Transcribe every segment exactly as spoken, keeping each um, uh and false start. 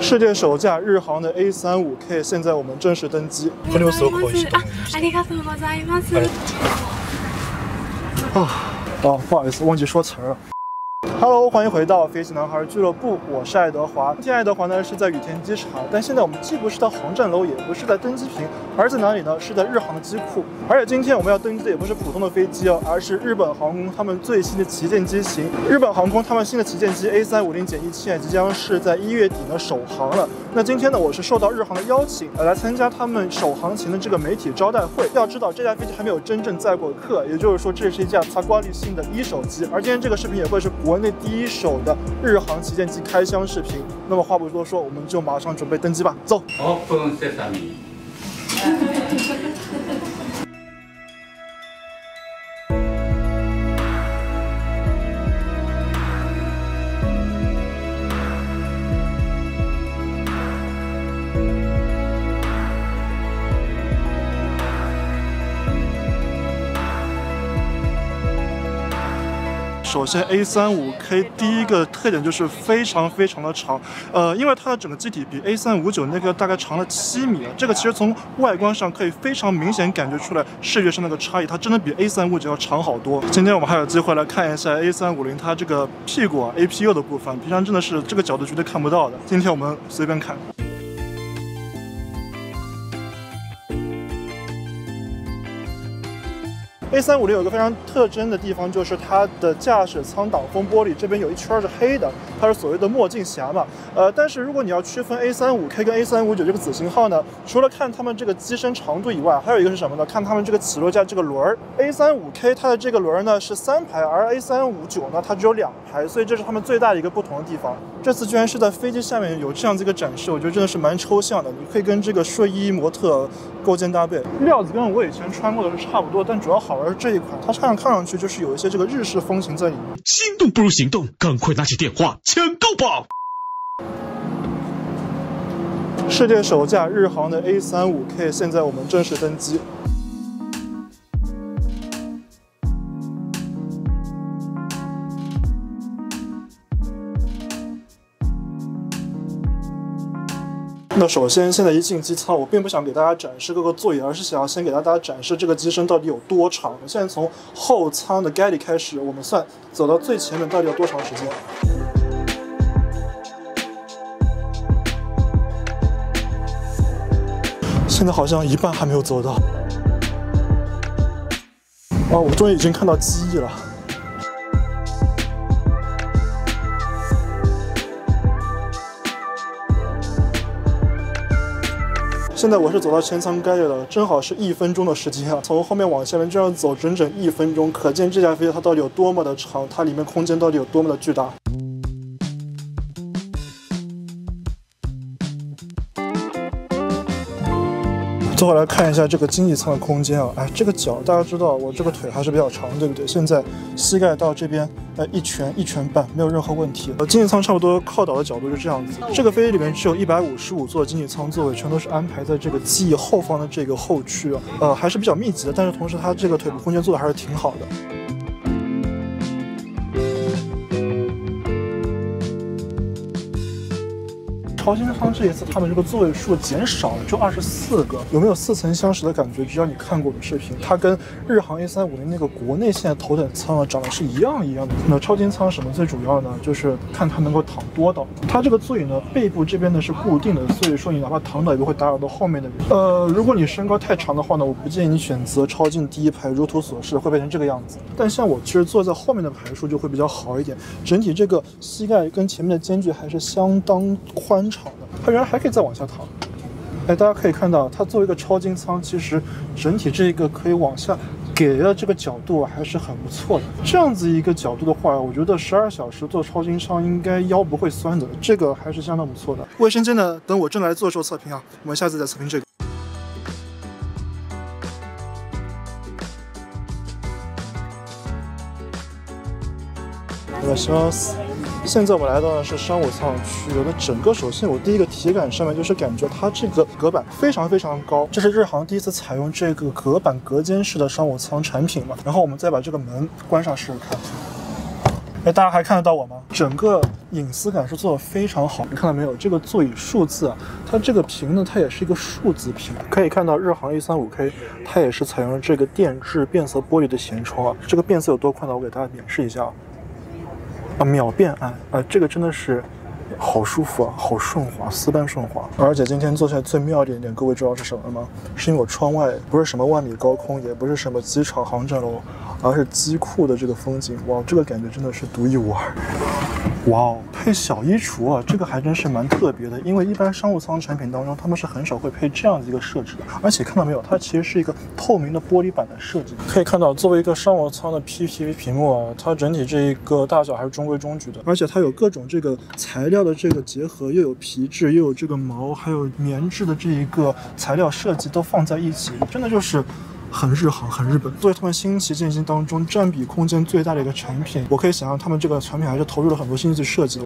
世界首架日航的 A 三五 K， 现在我们正式登机。これをすごく美味しいと思います。 ありがとうございます。 啊，哦，不好意思，忘记说词儿了。 Hello， 欢迎回到飞行男孩俱乐部，我是爱德华。今天爱德华呢是在羽田机场，但现在我们既不是在航站楼，也不是在登机坪，而在哪里呢？是在日航的机库。而且今天我们要登机的也不是普通的飞机哦，而是日本航空他们最新的旗舰机型。日本航空他们新的旗舰机 A 三五零减一七即将是在一月底呢首航了。那今天呢，我是受到日航的邀请，呃，来参加他们首航前的这个媒体招待会。要知道这架飞机还没有真正载过客，也就是说这是一架擦挂率性的一手机。而今天这个视频也会是国内第一手的日航旗舰机开箱视频。那么话不多说，我们就马上准备登机吧，走。Open Sesame。首先 ，A 三五 K 第一个特点就是非常非常的长，呃，因为它的整个机体比 A 三五九那个大概长了七米啊，这个其实从外观上可以非常明显感觉出来视觉上那个差异，它真的比 A 三五九要长好多。今天我们还有机会来看一下 A 三五零它这个屁股啊 A P U 的部分，平常真的是这个角度绝对看不到的，今天我们随便看。 A 三五零有个非常特征的地方，就是它的驾驶舱挡风玻璃这边有一圈是黑的，它是所谓的墨镜匣嘛。呃，但是如果你要区分 A 三五 K 跟 A 三五九这个子型号呢，除了看它们这个机身长度以外，还有一个是什么呢？看它们这个起落架这个轮儿。A 三五 K 它的这个轮儿呢是三排，而 A 三五九呢它只有两排，所以这是它们最大的一个不同的地方。这次居然是在飞机下面有这样子一个展示，我觉得真的是蛮抽象的，你可以跟这个睡衣模特勾肩搭背。料子跟我以前穿过的是差不多，但主要好玩是这一款，它看看上去就是有一些这个日式风情在里面。 心动不如行动，赶快拿起电话抢购吧！ 世界首架日航的 A 三五 K， 现在我们正式登机。 那首先，现在一进机舱，我并不想给大家展示各个座椅，而是想要先给大家展示这个机身到底有多长。现在从后舱的 galley 开始，我们算走到最前面到底要多长时间？现在好像一半还没有走到。哦，我终于已经看到机翼了。 现在我是走到前舱 galley 了，正好是一分钟的时间啊！从后面往下面这样走整整一分钟，可见这架飞机它到底有多么的长，它里面空间到底有多么的巨大。 最后来看一下这个经济舱的空间啊，哎，这个脚大家知道，我这个腿还是比较长，对不对？现在膝盖到这边，哎，一拳一拳半，没有任何问题。呃，经济舱差不多靠倒的角度是这样子。这个飞机里面只有一百五十五座经济舱座位，全都是安排在这个机翼后方的这个后区啊，呃，还是比较密集的，但是同时它这个腿部空间做的还是挺好的。 超轻舱这一次，他们这个座位数减少了，就二十四个，有没有似曾相识的感觉？只要你看过我的视频，它跟日航 A 三五零那个国内现在头等舱啊长得是一样一样的。那超轻舱什么最主要呢？就是看它能够躺多倒。它这个座椅呢，背部这边呢是固定的，所以说你哪怕躺倒也不会打扰到后面的人。呃，如果你身高太长的话呢，我不建议你选择超进第一排，如图所示会变成这个样子。但像我其实坐在后面的排数就会比较好一点，整体这个膝盖跟前面的间距还是相当宽敞。 它原来还可以再往下躺，哎，大家可以看到，它作为一个超经舱，其实整体这个可以往下给的这个角度还是很不错的。这样子一个角度的话，我觉得十二小时坐超经舱应该腰不会酸的，这个还是相当不错的。卫生间呢，等我正来做的时候测评啊，我们下次再测评这个。我します。 现在我们来到的是商务舱区，那整个首先我第一个体感上面就是感觉它这个隔板非常非常高，这是日航第一次采用这个隔板隔间式的商务舱产品嘛。然后我们再把这个门关上试试看。 哎，大家还看得到我吗？整个隐私感是做得非常好，你看到没有？这个座椅数字啊，它这个屏呢，它也是一个数字屏，可以看到日航 一三五 K， 它也是采用了这个电致变色玻璃的舷窗啊。这个变色有多宽呢？我给大家演示一下啊，啊，秒变暗啊，这个真的是。好舒服啊，好顺滑，丝般顺滑。而且今天坐下来最妙的一点，各位知道是什么吗？是因为我窗外不是什么万米高空，也不是什么机场航站楼，而是机库的这个风景。哇，这个感觉真的是独一无二。哇哦，配小衣橱啊，这个还真是蛮特别的。因为一般商务舱产品当中，他们是很少会配这样的一个设置的。而且看到没有，它其实是一个透明的玻璃板的设计。可以看到，作为一个商务舱的 P P V 屏幕啊，它整体这一个大小还是中规中矩的。而且它有各种这个材料的这个结合，又有皮质，又有这个毛，还有棉质的这一个材料设计都放在一起，真的就是很日航，很日本。作为他们新旗舰机当中占比空间最大的一个产品，我可以想象他们这个产品还是投入了很多心思设计的。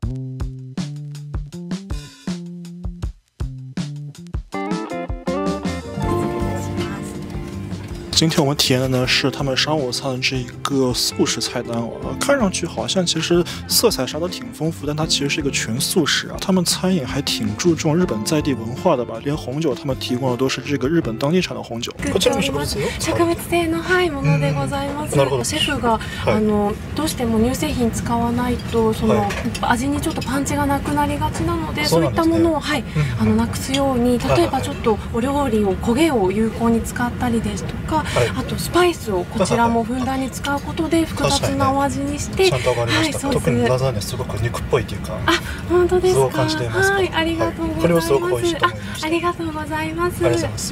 今天我们体验的呢是他们商务舱的这一个素食菜单哦，看上去好像其实色彩啥都挺丰富，但它其实是一个全素食啊。他们餐饮还挺注重日本在地文化的吧，连红酒他们提供的都是这个日本当地产的红酒。こちらも植物性植物性のはいものでございます。シェフがあのどうしても乳製品使わないとその味にちょっとパンチがなくなりがちなので、そういったものをはいあのなくすように、例えばちょっとお料理を焦げを有効に使ったりですとか。あとスパイスをこちらもふんだんに使うことで複雑なお味にして、 ちゃんとわかりました。特にラザーニャすごく肉っぽいというか、 あ、本当ですか。 そう感じていますか。 はい、ありがとうございます。 これもすごく美味しいと思いました。 あ、ありがとうございます。 ありがとうございます。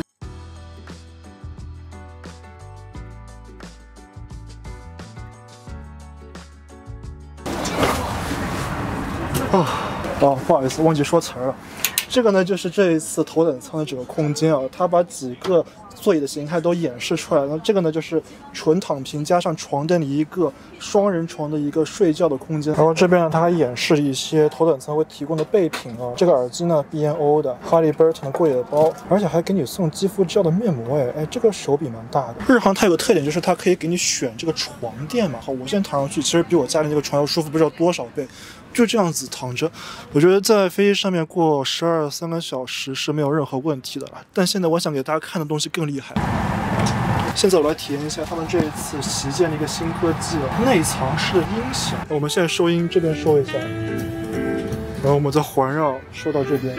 啊啊，不好意思，忘记说词儿了。这个呢，就是这一次头等舱的整个空间啊，它把几个座椅的形态都演示出来了。这个呢，就是纯躺平加上床垫的一个双人床的一个睡觉的空间。然后这边呢，它还演示一些头等舱会提供的备品啊。这个耳机呢 ，B N O 的 Halliburton 的过夜包，而且还给你送肌肤胶的面膜。哎哎，这个手笔蛮大的。日航它有个特点，就是它可以给你选这个床垫嘛。好，我现在躺上去，其实比我家里那个床要舒服不知道多少倍。就这样子躺着，我觉得在飞机上面过十二三个小时是没有任何问题的了。但现在我想给大家看的东西更厉害。现在我来体验一下他们这一次旗舰的一个新科技了，内藏式的音响。我们现在收音这边收一下，然后我们再环绕收到这边。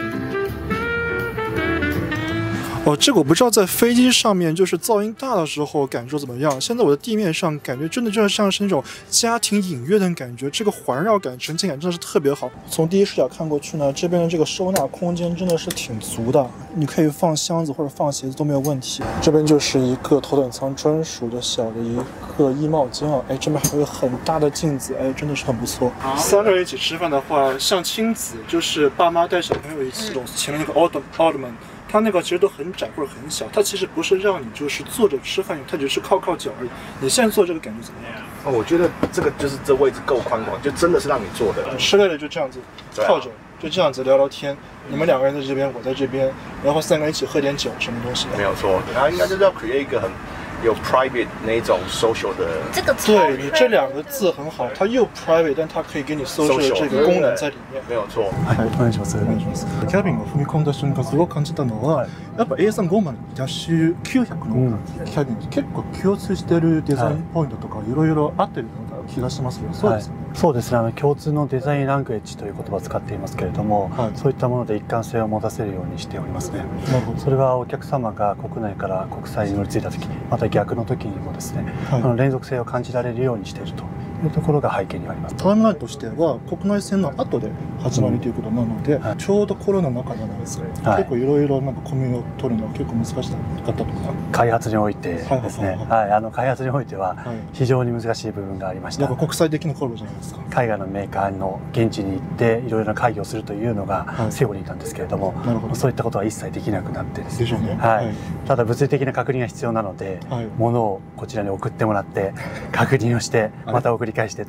哦，这个我不知道在飞机上面就是噪音大的时候感受怎么样。现在我的地面上感觉真的就像是那种家庭影院的感觉，这个环绕感、沉浸感真的是特别好。从第一视角看过去呢，这边的这个收纳空间真的是挺足的，你可以放箱子或者放鞋子都没有问题。这边就是一个头等舱专属的小的一个衣帽间啊，哎，这边还有很大的镜子，哎，真的是很不错。三个人一起吃饭的话，像亲子就是爸妈带小朋友一起，这种前面那个奥特奥特曼。它那个其实都很窄或者很小，它其实不是让你就是坐着吃饭用，它只是靠靠脚而已。你现在坐这个感觉怎么样？ 哦，我觉得这个就是这位置够宽广，就真的是让你坐的。 吃累了就这样子靠着，就这样子聊聊天。你们两个人在这边，我在这边，然后三个人一起喝点酒，什么东西的？ 没有错，然后应该就是要 create 一个很有 private 那种 social 的。 这个对你这两个字很好，它又 private， 但它可以给你 social 的这个功能在里面。 没有错。 はい、お願いします。お願いします。キャビンが踏み込んだ瞬間すごく感じたのは、やっぱ エーさんごーまる ダッシュきゅうひゃくのキャビン結構共通しているデザインポイントとかいろいろ合ってるような気がしますけど、そうですかね。 そうですね。あの共通のデザインラングエッジという言葉を使っていますけれども、はい、そういったもので一貫性を持たせるようにしておりますね。なるほど。それはお客様が国内から国際に乗り継いだ時、また逆の時にもですね、はい、あの連続性を感じられるようにしているというところが背景にあります。 タイムラインとしては国内線の後で始まりということなので、うんはい、ちょうどコロナの中じゃないですか。はい、結構いろいろなんかコミュを取るのは結構難しかったとか。 開発においてですね。はい、あの開発においては非常に難しい部分がありました。 やっぱ国際的なコラボじゃないですか。 海外のメーカーの現地に行っていろいろな会議をするというのがセオリーなんですけれども、はい、そういったことは一切できなくなってですね。でしょうね。はい。はい、ただ物理的な確認が必要なので、はい、物をこちらに送ってもらって確認をしてまた送り返してと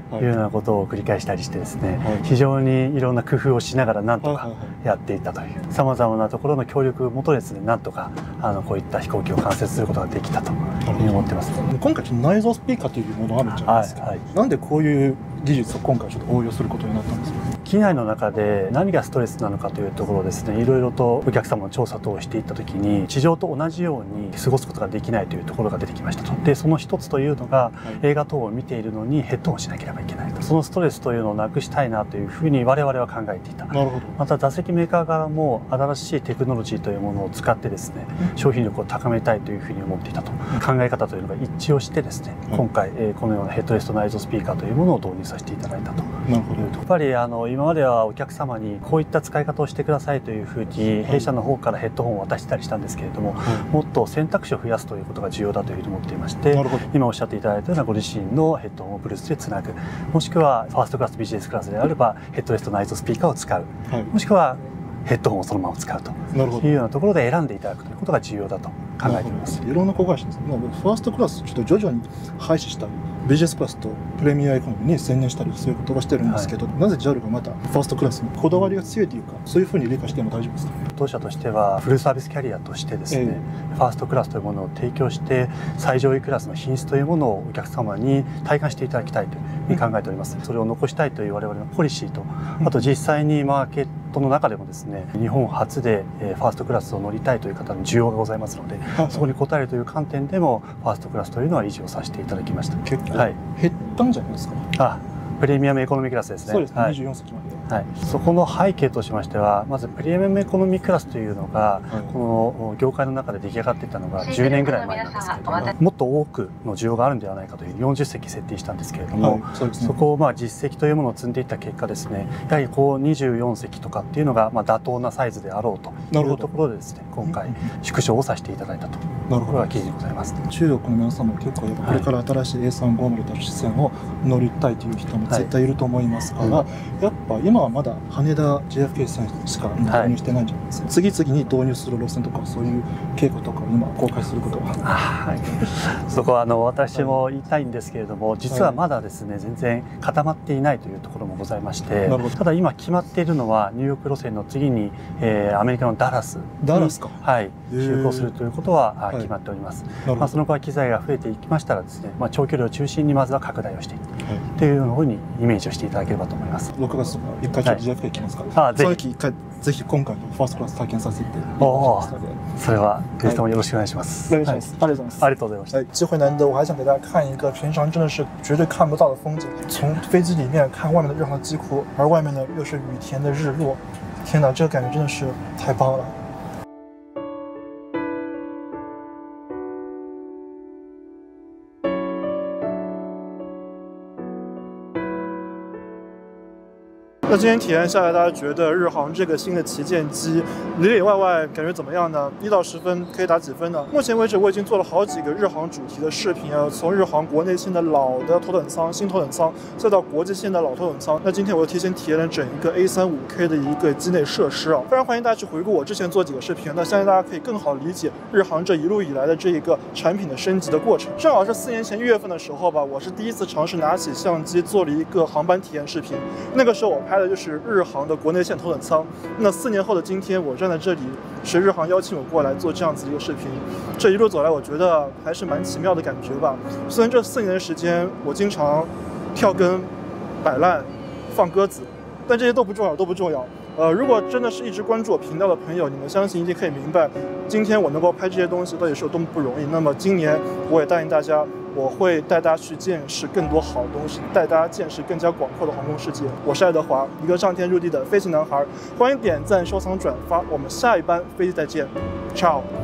いうようなことを繰り返したりしてですね、非常にいろんな工夫をしながらなんとかやっていったというさまざまなところの協力をもとですね、なんとかあのこういった飛行機を完成することができたというふうに思ってます。 今回内蔵スピーカーというものがあるじゃないですか、はいはい、なんでこういう技術を今回ちょっと応用することになったんですか？ 機内の中で何がストレスなのかというところをですね、いろいろとお客様の調査等をしていったときに、地上と同じように過ごすことができないというところが出てきましたと。でその一つというのが、はい、映画等を見ているのにヘッドホンしなければいけないと。そのストレスというのをなくしたいなというふうに我々は考えていた。 なるほど。また座席メーカー側も新しいテクノロジーというものを使ってですね、うん、商品力を高めたいというふうに思っていたと、うん、考え方というのが一致をしてですね、うん、今回、えー、このようなヘッドレスト内蔵スピーカーというものを導入させていただいたと。 なるほど。 やっぱりあの今まではお客様にこういった使い方をしてくださいというふうに弊社の方からヘッドホンを渡したりしたんですけれども、うん、もっと選択肢を増やすということが重要だというふうに思っていまして、今おっしゃっていただいたようなご自身のヘッドホンを Bluetooth でつなぐ、もしくはファーストクラスビジネスクラスであればヘッドレスト内蔵スピーカーを使う、はい、もしくはヘッドホンをそのまま使うというようなところで選んでいただくということが重要だと考えております。 いろんな子会社ですね。ファーストクラスちょっと徐々に廃止したり、ビジネスクラスとプレミアエコノミーに専念したり、そういうことがしてるんですけど、はい、なぜ ジャル がまたファーストクラスにこだわりが強いというか、そういうふうに理解しても大丈夫ですか？ 当社としてはフルサービスキャリアとしてですね、えー、ファーストクラスというものを提供して最上位クラスの品質というものをお客様に体感していただきたいというふうに考えております。それを残したいという我々のポリシーと、あと実際にマーケットの中でもですね、日本初でファーストクラスを乗りたいという方の需要がございますので、そこに応えるという観点でもファーストクラスというのは維持をさせていただきました。 結構減ったんじゃないですか？ あ、プレミアムエコノミークラスですね。 そうですね、はい、にじゅうよん席まで。 はい、そこの背景としましては、まずプレミアムエコノミークラスというのが、はい、この業界の中で出来上がっていたのがじゅうねんぐらい前なんですけれども、もっと多くの需要があるんではないかというよんじゅっ席設定したんですけれども、はい、 そうですね、そこをまあ実績というものを積んでいった結果ですね、やはりこうにじゅうよん席とかっていうのがまあ妥当なサイズであろうというところでですね、今回縮小をさせていただいたというところが記事でございます。 中国の皆さんも結構やっぱこれから新しい エーさんごじゅう という支線を乗りたいという人も絶対いると思いますから、はい、やっぱ今はまだ羽田 ジェイエフケー 線しか導入してないんじゃないですか、はい、次々に導入する路線とかそういう傾向とかを今公開することは、 はい、そこはあの私も言いたいんですけれども、実はまだですね、全然固まっていないというところもございまして、ただ今決まっているのはニューヨーク路線の次に、えー、アメリカのダラスダラスか、 はい、就航するということは決まっております。はい、まあ、その場合機材が増えていきましたらですね、まあ、長距離を中心にまずは拡大をしていく、はい、というようなふうにイメージをしていただければと思います。 ろくがつとか一回ちょっと ジェイエフケー 行きますから、はい、あ、ぜひ一回ぜひ今回のファーストクラス体験させていただきますので、 それはぜひともよろしくお願いします。 お願いします。ありがとうございます。 ありがとうございました。 机会难得，我还想给大家看一个平常真的是绝对看不到的风景。从飞机里面看外面的日航机库，而外面呢又是雨天的日落，天哪，这个感觉真的是太棒了。那今天体验下来，大家觉得日航这个新的旗舰机里里外外感觉怎么样呢？一到十分可以打几分呢？目前为止，我已经做了好几个日航主题的视频啊，从日航国内线的老的头等舱、新头等舱，再到国际线的老头等舱。那今天我又提前体验了整一个 A 三五 K 的一个机内设施啊，非常欢迎大家去回顾我之前做几个视频，那相信大家可以更好理解日航这一路以来的这一个产品的升级的过程。正好是四年前一月份的时候吧，我是第一次尝试拿起相机做了一个航班体验视频，那个时候我拍的就是日航的国内线头等舱。那四年后的今天，我站在这里，是日航邀请我过来做这样子一个视频。这一路走来，我觉得还是蛮奇妙的感觉吧。虽然这四年的时间，我经常跳更、摆烂、放鸽子，但这些都不重要，都不重要。呃，如果真的是一直关注我频道的朋友，你们相信一定可以明白，今天我能够拍这些东西到底是有多么不容易。那么今年我也答应大家，我会带大家去见识更多好东西，带大家见识更加广阔的航空世界。我是爱德华，一个上天入地的飞行男孩。欢迎点赞、收藏、转发，我们下一班飞机再见 ，ciao。